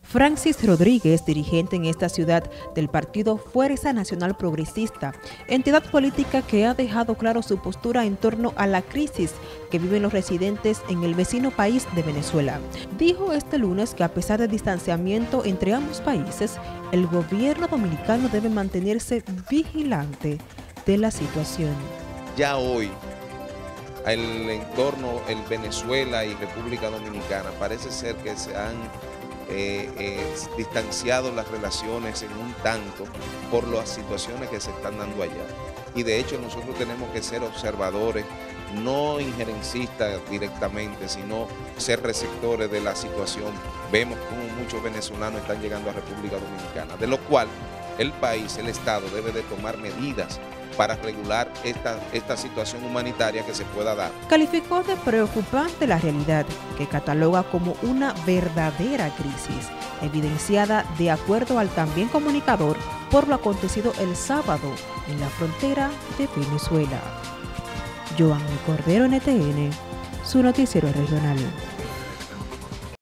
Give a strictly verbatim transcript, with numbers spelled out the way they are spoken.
Francis Rodríguez, dirigente en esta ciudad del partido Fuerza Nacional Progresista, entidad política que ha dejado claro su postura en torno a la crisis que viven los residentes en el vecino país de Venezuela. Dijo este lunes que a pesar del distanciamiento entre ambos países, el gobierno dominicano debe mantenerse vigilante de la situación. Ya hoy, el entorno, el Venezuela y República Dominicana, parece ser que se han eh, eh, distanciado las relaciones en un tanto por las situaciones que se están dando allá. Y de hecho nosotros tenemos que ser observadores, no injerencistas directamente, sino ser receptores de la situación. Vemos cómo muchos venezolanos están llegando a República Dominicana, de lo cual el país, el Estado, debe de tomar medidas para regular esta, esta situación humanitaria que se pueda dar. Calificó de preocupante la realidad, que cataloga como una verdadera crisis, evidenciada de acuerdo al también comunicador por lo acontecido el sábado en la frontera de Venezuela. Joanny Cordero, N T N, su noticiero regional.